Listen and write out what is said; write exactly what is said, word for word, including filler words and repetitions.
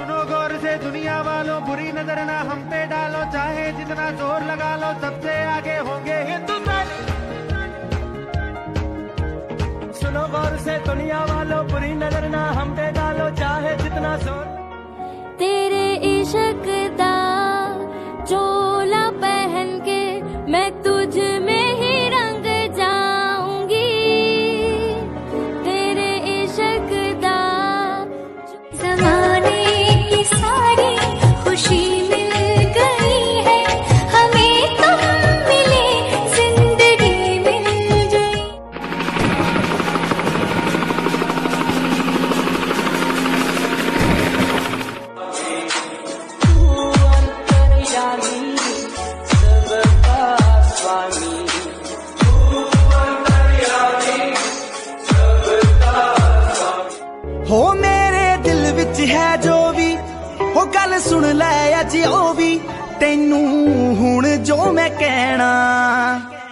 सुनो गौर से दुनिया वालों, बुरी नजर ना हम पे डालो, चाहे जितना जोर लगा लो सबसे आगे होंगे हिंदुस्तानी। सुनो गौर से दुनिया वालों, बुरी नजर ना हम पे डालो, चाहे जितना जोर। तेरे इश्क दा चोला पहन के मैं तुझ में ही रंग जाऊंगी, तेरे इश्क दा। ज़माने की सारी खुशी मिल गई है, हमें तुम मिले जिंदगी मिल गई। हो मेरे दिल विच है जो भी, हो गल सुन लै अज ओ भी, तैनू हुण जो मैं कहना।